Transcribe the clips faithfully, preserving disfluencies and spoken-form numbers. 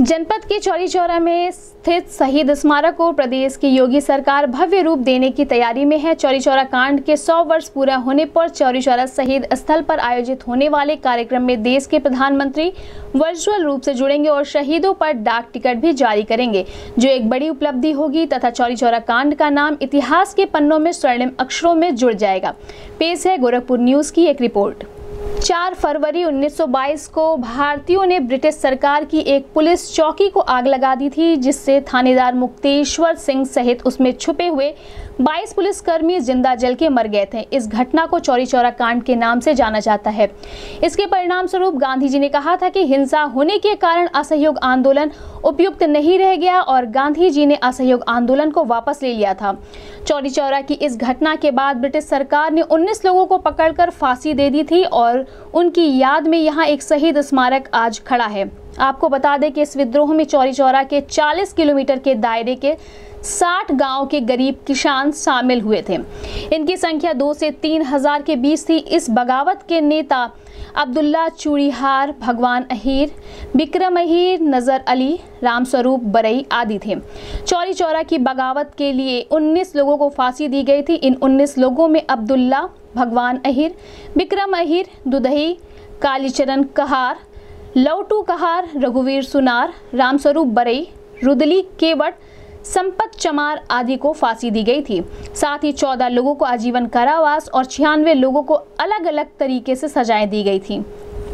जनपद के चौरी चौरा में स्थित शहीद स्मारक को प्रदेश की योगी सरकार भव्य रूप देने की तैयारी में है। चौरी चौरा कांड के सौ वर्ष पूरा होने पर चौरी चौरा शहीद स्थल पर आयोजित होने वाले कार्यक्रम में देश के प्रधानमंत्री वर्चुअल रूप से जुड़ेंगे और शहीदों पर डाक टिकट भी जारी करेंगे, जो एक बड़ी उपलब्धि होगी तथा चौरी चौरा कांड का नाम इतिहास के पन्नों में स्वर्णिम अक्षरों में जुड़ जाएगा। पेश है गोरखपुर न्यूज की एक रिपोर्ट। चार फरवरी उन्नीस सौ बाईस को भारतीयों ने ब्रिटिश सरकार की एक पुलिस चौकी को आग लगा दी थी, जिससे थानेदार मुक्तेश्वर सिंह सहित उसमें छुपे हुए बाईस पुलिसकर्मी जिंदा जल के मर गए थे। इस घटना को चौरी चौरा कांड के नाम से जाना जाता है। इसके परिणाम स्वरूप गांधी जी ने कहा था कि हिंसा होने के कारण असहयोग आंदोलन उपयुक्त नहीं रह गया और गांधी जी ने असहयोग आंदोलन को वापस ले लिया था। चौरी चौरा की इस घटना के बाद ब्रिटिश सरकार ने उन्नीस लोगों को पकड़कर फांसी दे दी थी और उनकी याद में यहाँ एक शहीद स्मारक आज खड़ा है। आपको बता दें कि इस विद्रोह में चौरी चौरा के चालीस किलोमीटर के दायरे के साठ गांव के गरीब किसान शामिल हुए थे। इनकी संख्या दो से तीन हजार के बीच थी। इस बगावत के नेता अब्दुल्ला चूड़ीहार, भगवान अहीर, बिक्रम अहीर, नजर अली, रामस्वरूप बरई आदि थे। चौरी चौरा की बगावत के लिए उन्नीस लोगों को फांसी दी गई थी। इन उन्नीस लोगों में अब्दुल्ला, भगवान अहीर, बिक्रम अहीर, दुदही, कालीचरण कहार, लौटू कहार, रघुवीर सुनार, रामस्वरूप बरई, रुदली केवट, संपत चमार आदि को फांसी दी गई थी। साथ ही चौदह लोगों को आजीवन कारावास और छियानवे लोगों को अलग अलग तरीके से सजाएं दी गई थी।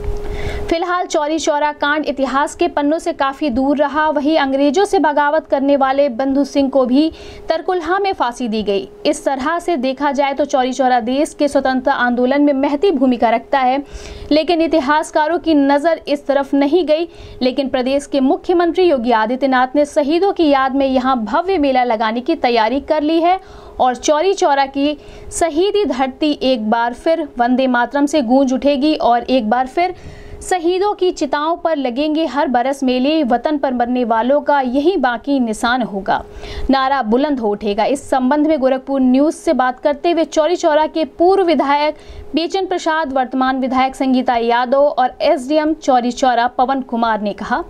फिलहाल चौरी चौरा कांड इतिहास के पन्नों से काफी दूर रहा। वहीं अंग्रेजों से बगावत करने वाले बंधु सिंह को भी तरकुलहा में फांसी दी गई। इस तरह से देखा जाए तो चौरी चौरा देश के स्वतंत्रता आंदोलन में महती भूमिका रखता है, लेकिन इतिहासकारों की नजर इस तरफ नहीं गई। लेकिन प्रदेश के मुख्यमंत्री योगी आदित्यनाथ ने शहीदों की याद में यहाँ भव्य मेला लगाने की तैयारी कर ली है और चौरी चौरा की शहीदी धरती एक बार फिर वंदे मातरम से गूंज उठेगी और एक बार फिर शहीदों की चिताओं पर लगेंगे हर बरस मेले। वतन पर मरने वालों का यही बाकी निशान होगा, नारा बुलंद हो उठेगा। इस संबंध में गोरखपुर न्यूज से बात करते हुए चौरी चौरा के पूर्व विधायक बेचन प्रसाद, वर्तमान विधायक संगीता यादव और एसडीएम चौरी चौरा पवन कुमार ने कहा,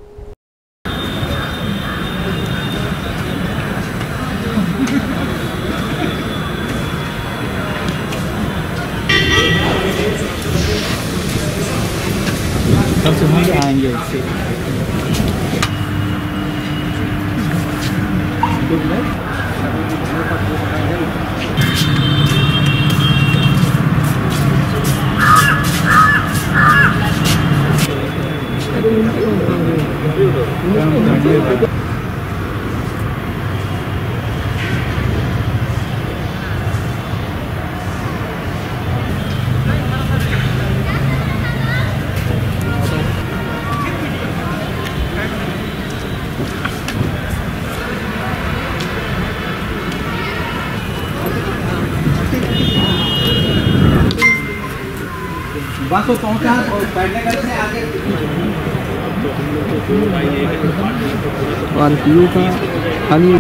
कब से हम आएंगे इससे बस वो पहुंचा और बैठने का से आगे और पीयू का खाली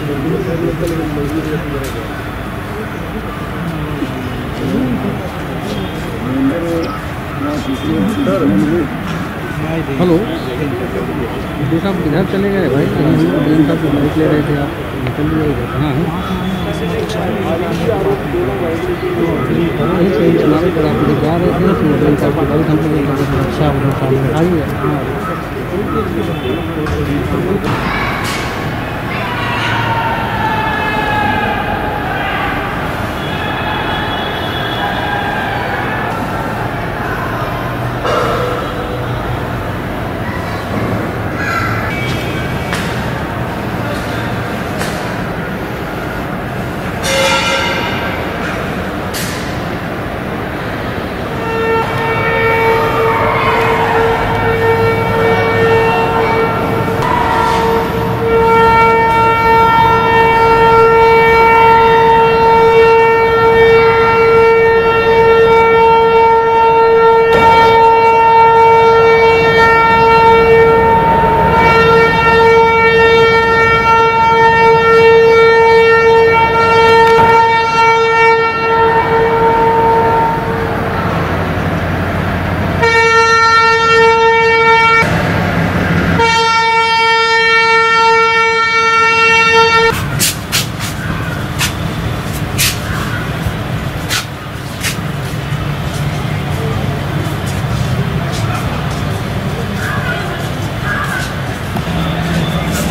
हेलो जी साहब, किधर चले गए भाई? कहीं साहब बाइक ले रहे थे, आप निकल गए कहाँ हैं? चुनाव पर आप जा रहे थे, अच्छा आइए।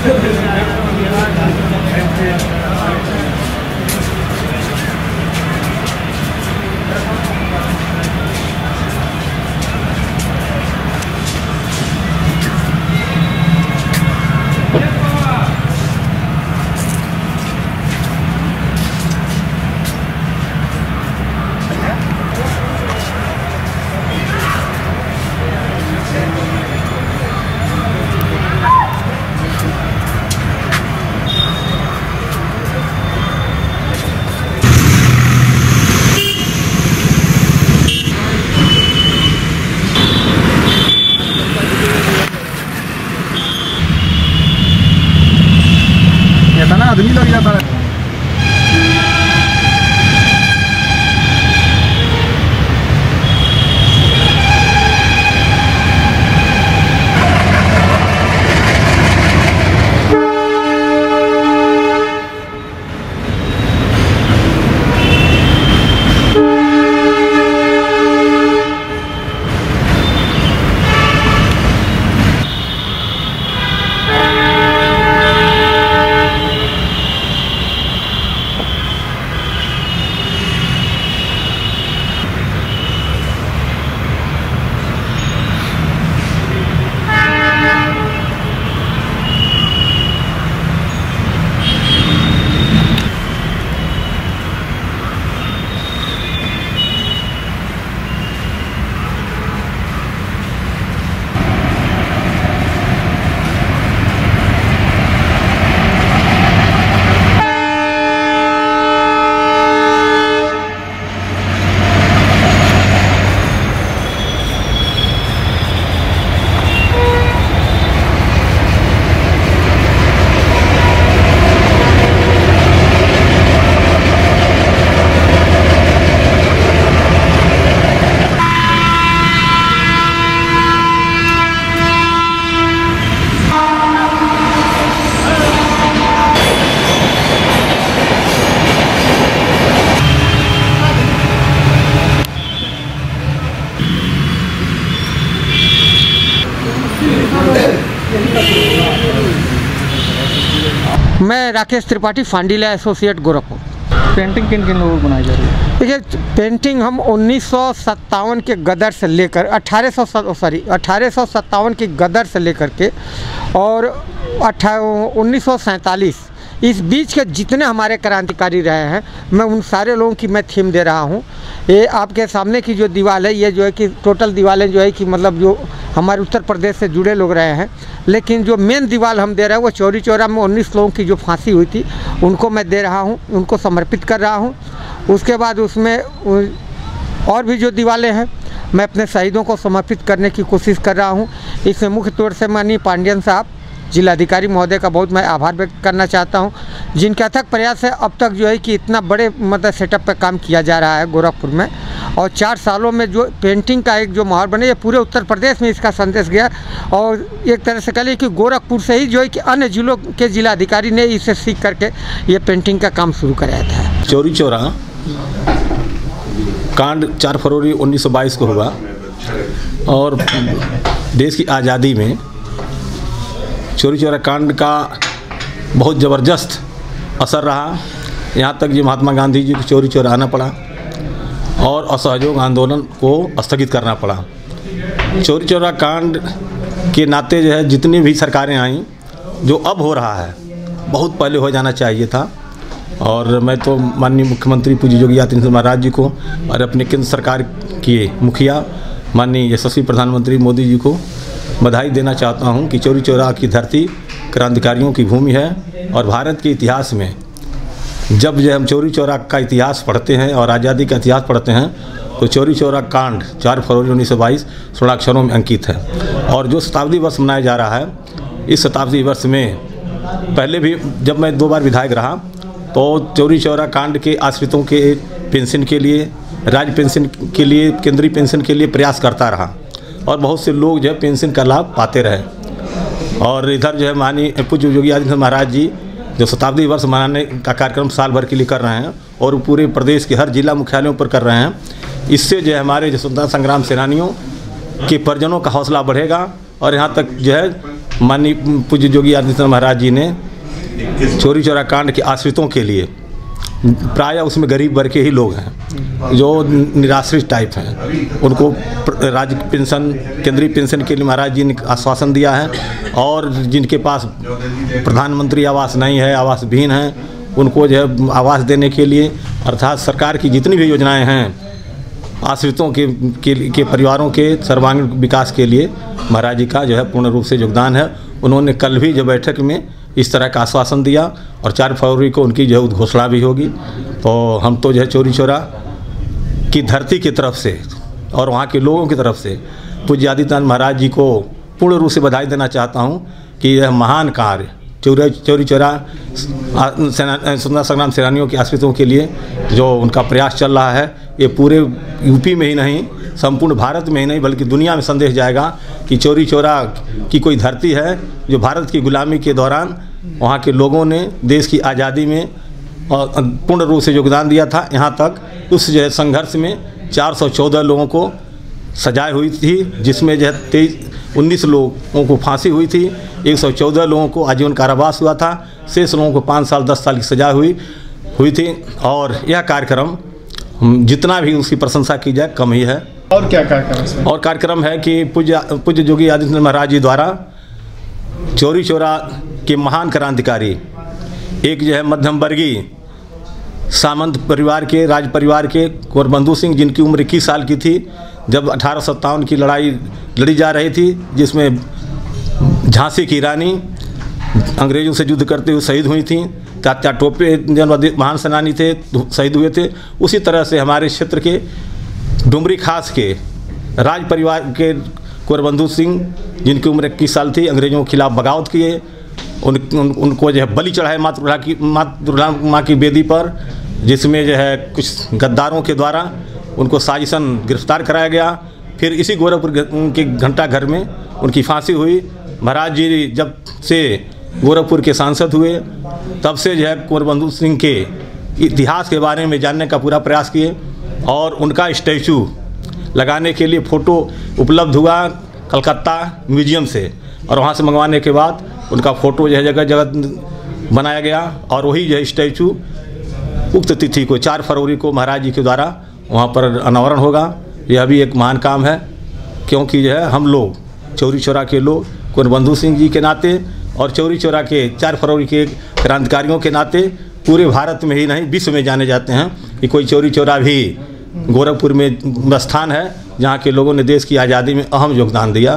आदमी लग जाता है। मैं राकेश त्रिपाठी, फांडीला एसोसिएट, गोरखपुर। पेंटिंग किन किन लोगों को बनाई जा रही है? देखिए, पेंटिंग हम उन्नीस सौ सत्तावन के गदर से लेकर अठारह सौ सॉरी अठारह सौ सत्तावन की गदर से लेकर के और अट्ठा उन्नीस सौ सैंतालीस इस बीच के जितने हमारे क्रांतिकारी रहे हैं, मैं उन सारे लोगों की मैं थीम दे रहा हूँ। ये आपके सामने की जो दीवार है, ये जो है कि टोटल दीवारें जो है कि मतलब जो हमारे उत्तर प्रदेश से जुड़े लोग रहे हैं, लेकिन जो मेन दीवार हम दे रहे हैं वो चौरी चौरा में उन्नीस लोगों की जो फांसी हुई थी उनको मैं दे रहा हूँ, उनको समर्पित कर रहा हूँ। उसके बाद उसमें और भी जो दीवारें हैं मैं अपने शहीदों को समर्पित करने की कोशिश कर रहा हूँ। इसमें मुख्य तौर से माननीय पांडियन साहब, जिलाधिकारी महोदय का बहुत मैं आभार व्यक्त करना चाहता हूं, जिनके अथक प्रयास से अब तक जो है कि इतना बड़े मतलब सेटअप पे काम किया जा रहा है गोरखपुर में, और चार सालों में जो पेंटिंग का एक जो माहौल बने, ये पूरे उत्तर प्रदेश में इसका संदेश गया। और एक तरह से कह लीजिए कि गोरखपुर से ही जो है कि अन्य जिलों के जिलाधिकारी ने इसे सीख करके ये पेंटिंग का काम शुरू कराया था। चौरी चौरा कांड चार फरवरी उन्नीस सौ बाईस को हुआ और देश की आज़ादी में चौरी चौरा कांड का बहुत ज़बरदस्त असर रहा। यहाँ तक कि महात्मा गांधी जी को चौरी चौरा आना पड़ा और असहयोग आंदोलन को स्थगित करना पड़ा। चौरी चौरा कांड के नाते जो है जितनी भी सरकारें आईं, जो अब हो रहा है बहुत पहले हो जाना चाहिए था। और मैं तो माननीय मुख्यमंत्री पूज्य योगी आदित्यनाथ महाराज जी को और अपने केंद्र सरकार के मुखिया माननीय यशस्वी प्रधानमंत्री मोदी जी को बधाई देना चाहता हूं कि चौरी चौरा की धरती क्रांतिकारियों की भूमि है। और भारत के इतिहास में जब जो हम चौरी चौरा का इतिहास पढ़ते हैं और आज़ादी का इतिहास पढ़ते हैं तो चौरी चौरा कांड चार फरवरी उन्नीस सौ बाईस स्वर्णाक्षरों में अंकित है। और जो शताब्दी वर्ष मनाया जा रहा है, इस शताब्दी वर्ष में पहले भी जब मैं दो बार विधायक रहा तो चौरी चौरा कांड के आश्रितों के पेंशन के लिए, राज्य पेंशन के लिए, केंद्रीय पेंशन के लिए प्रयास करता रहा और बहुत से लोग जो है पेंशन का लाभ पाते रहे। और इधर जो है माननीय पूज्य योगी आदित्यनाथ महाराज जी जो शताब्दी वर्ष मनाने का कार्यक्रम साल भर के लिए कर रहे हैं और पूरे प्रदेश के हर जिला मुख्यालयों पर कर रहे हैं, इससे जो है हमारे जो स्वतंत्रता संग्राम सेनानियों के परिजनों का हौसला बढ़ेगा और यहाँ तक जो है माननीय पूज्य योगी आदित्यनाथ महाराज जी ने चौरी चौरा कांड के आश्रितों के लिए, प्रायः उसमें गरीब वर्ग के ही लोग हैं जो निराश्रित टाइप हैं, उनको राज्य पेंशन, केंद्रीय पेंशन के लिए महाराज जी ने आश्वासन दिया है। और जिनके पास प्रधानमंत्री आवास नहीं है, आवास विहीन हैं, उनको जो है आवास देने के लिए, अर्थात सरकार की जितनी भी योजनाएं हैं आश्रितों के के, के परिवारों के सर्वांगीण विकास के लिए महाराज जी का जो है पूर्ण रूप से योगदान है। उन्होंने कल भी जो बैठक में इस तरह का आश्वासन दिया और चार फरवरी को उनकी जो है घोषणा भी होगी। तो हम तो जो है चौरी चौरा की धरती की तरफ से और वहाँ के लोगों की तरफ से पूज्य आदित्यनाथ महाराज जी को पूर्ण रूप से बधाई देना चाहता हूँ कि यह महान कार्य चौरी चौरी चौरा स्वतंत्रता संग्राम सेनानियों के आश्रितों के लिए जो उनका प्रयास चल रहा है, ये पूरे यूपी में ही नहीं, संपूर्ण भारत में ही नहीं बल्कि दुनिया में संदेश जाएगा कि चौरी चौरा की कोई धरती है जो भारत की गुलामी के दौरान वहाँ के लोगों ने देश की आज़ादी में पूर्ण रूप से योगदान दिया था। यहाँ तक उस जो है संघर्ष में चार सौ चौदह लोगों को सजाएं हुई थी, जिसमें जो है तेईस उन्नीस लोगों को फांसी हुई थी, एक सौ चौदह लोगों को आजीवन कारावास हुआ था, शेष लोगों को पाँच साल दस साल की सजा हुई हुई थी। और यह कार्यक्रम जितना भी उसकी प्रशंसा की जाए कम ही है। और क्या कार्यक्रम? और कार्यक्रम है कि पूज्य पूज्य योगी आदित्यनाथ महाराज जी द्वारा चौरी चौरा के महान क्रांतिकारी, एक जो है मध्यम वर्गीय सामंत परिवार के, राज परिवार के कुंवर बंधु सिंह, जिनकी उम्र इक्कीस साल की थी जब अठारह सौ सत्तावन की लड़ाई लड़ी जा रही थी, जिसमें झांसी की रानी अंग्रेजों से युद्ध करते हुए शहीद हुई थी। तात्या टोपे महान सेनानी थे, शहीद हुए थे। उसी तरह से हमारे क्षेत्र के डुमरी खास के राज परिवार के कुंवर बंधु सिंह, जिनकी उम्र इक्कीस साल थी, अंग्रेजों के खिलाफ बगावत किए, उन, उन उनको जो है बलि चढ़ाए माँ दुर्गा की माँ दुर्गा माँ की बेदी पर, जिसमें जो है कुछ गद्दारों के द्वारा उनको साजिशन गिरफ्तार कराया गया। फिर इसी गोरखपुर के घंटा घर में उनकी फांसी हुई। महाराज जी जब से गोरखपुर के सांसद हुए तब से जो है कुंवर बंधु सिंह के इतिहास के बारे में जानने का पूरा प्रयास किए और उनका स्टैचू लगाने के लिए फ़ोटो उपलब्ध हुआ कलकत्ता म्यूजियम से, और वहाँ से मंगवाने के बाद उनका फ़ोटो जो है जगह जगह बनाया गया और वही जो है स्टैचू उक्त तिथि को चार फरवरी को महाराज जी के द्वारा वहाँ पर अनावरण होगा। यह भी एक महान काम है, क्योंकि जो है हम लोग चौरी चौरा के लोग कुंवर बंधु सिंह जी के नाते और चौरी चौरा के चार फरवरी के क्रांतिकारियों के नाते पूरे भारत में ही नहीं विश्व में जाने जाते हैं कि कोई चौरी चौरा भी गोरखपुर में स्थान है जहाँ के लोगों ने देश की आज़ादी में अहम योगदान दिया।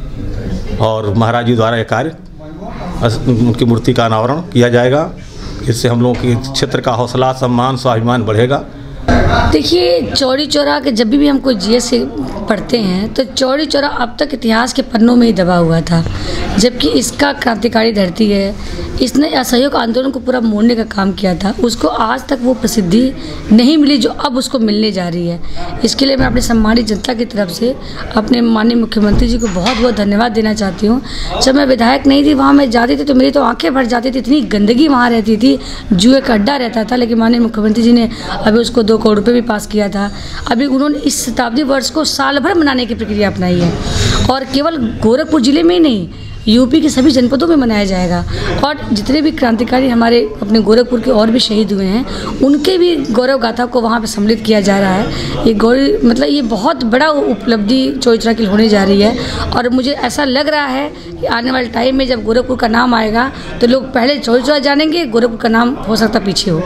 और महाराज जी द्वारा यह कार्य उनकी मूर्ति का अनावरण किया जाएगा। इससे हम लोगों के क्षेत्र का हौसला, सम्मान, स्वाभिमान बढ़ेगा। देखिए, चौरी चौरा के जब भी हम कोई जीएस से पढ़ते हैं तो चौरी चौरा अब तक इतिहास के पन्नों में ही दबा हुआ था, जबकि इसका क्रांतिकारी धरती है। इसने असहयोग आंदोलन को पूरा मोड़ने का काम किया था, उसको आज तक वो प्रसिद्धि नहीं मिली जो अब उसको मिलने जा रही है। इसके लिए मैं अपने सम्मानित जनता की तरफ से अपने माननीय मुख्यमंत्री जी को बहुत बहुत धन्यवाद देना चाहती हूँ। जब मैं विधायक नहीं थी, वहाँ मैं जाती थी तो मेरी तो आंखें भर जाती थी, इतनी गंदगी वहाँ रहती थी, जुए का अड्डा रहता था। लेकिन माननीय मुख्यमंत्री जी ने अभी उसको दो करोड़ रुपये भी पास किया था। अभी उन्होंने इस शताब्दी वर्ष को साल भर मनाने की प्रक्रिया अपनाई है और केवल गोरखपुर जिले में ही नहीं, यूपी के सभी जनपदों में मनाया जाएगा। और जितने भी क्रांतिकारी हमारे अपने गोरखपुर के और भी शहीद हुए हैं, उनके भी गौरव गाथा को वहाँ पे सम्मिलित किया जा रहा है। ये गौरव मतलब ये बहुत बड़ा उपलब्धि चौरी चौरा की होने जा रही है। और मुझे ऐसा लग रहा है कि आने वाले टाइम में जब गोरखपुर का नाम आएगा तो लोग पहले चौरी चौरा जानेंगे, गोरखपुर का नाम हो सकता पीछे हो।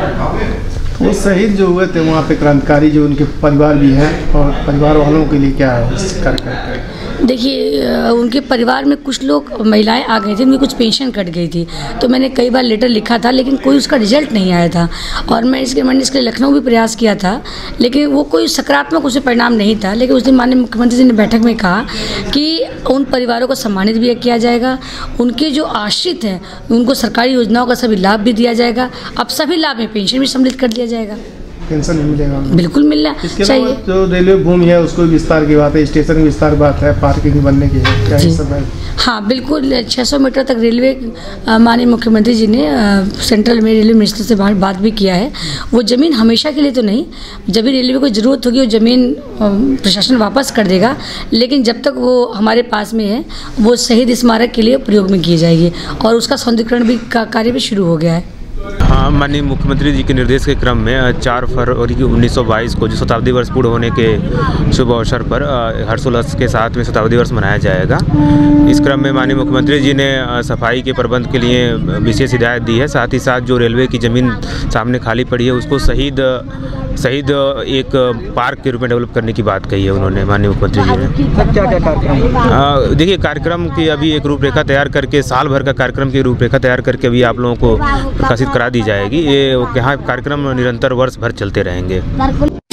वो शहीद जो हुए थे वहाँ पे क्रांतिकारी जो उनके परिवार भी हैं, और परिवार वालों के लिए क्या है इस कार्यक्रम? देखिए, उनके परिवार में कुछ लोग महिलाएं आ गई थी, उनकी कुछ पेंशन कट गई थी, तो मैंने कई बार लेटर लिखा था लेकिन कोई उसका रिजल्ट नहीं आया था। और मैं इसके मैंने इसके लिए लखनऊ भी प्रयास किया था, लेकिन वो कोई सकारात्मक उसे परिणाम नहीं था। लेकिन उस दिन माननीय मुख्यमंत्री जी ने बैठक में कहा कि उन परिवारों को सम्मानित भी किया जाएगा, उनके जो आश्रित हैं उनको सरकारी योजनाओं का सभी लाभ भी दिया जाएगा। अब सभी लाभ में पेंशन भी सम्मिलित कर दिया जाएगा। पेंशन भी मिलेगा उनको? बिल्कुल मिलना इसके अलावा चाहिए। जो रेलवे भूमि है उसको विस्तार की बात है, स्टेशन की विस्तार की बात है, पार्किंग बनने की है, क्या ये सब है? हाँ बिल्कुल, छह सौ मीटर तक रेलवे अ, माननीय मुख्यमंत्री जी ने अ, सेंट्रल में रेलवे मिनिस्टर से बात बात भी किया है। वो ज़मीन हमेशा के लिए तो नहीं, जब भी रेलवे को ज़रूरत होगी वो ज़मीन अ, प्रशासन वापस कर देगा, लेकिन जब तक वो हमारे पास में है वो शहीद स्मारक के लिए प्रयोग में की जाएगी और उसका सौंदर्यीकरण भी का कार्य भी शुरू हो गया है। हाँ, माननीय मुख्यमंत्री जी के निर्देश के क्रम में चार फरवरी की उन्नीस सौ बाईस को जो शताब्दी वर्ष पूर्ण होने के शुभ अवसर पर हर्षोल्लास के साथ में शताब्दी वर्ष मनाया जाएगा। इस क्रम में माननीय मुख्यमंत्री जी ने सफाई के प्रबंध के लिए विशेष हिदायत दी है। साथ ही साथ जो रेलवे की ज़मीन सामने खाली पड़ी है उसको शहीद शहीद एक पार्क के रूप में डेवलप करने की बात कही है उन्होंने, माननीय मुख्यमंत्री जी ने। क्या क्या कार्यक्रम? देखिए, कार्यक्रम की अभी एक रूपरेखा तैयार करके, साल भर का कार्यक्रम की रूपरेखा तैयार करके अभी आप लोगों को प्रकाशित करा दी जाएगी। ये यहाँ कार्यक्रम निरंतर वर्ष भर चलते रहेंगे।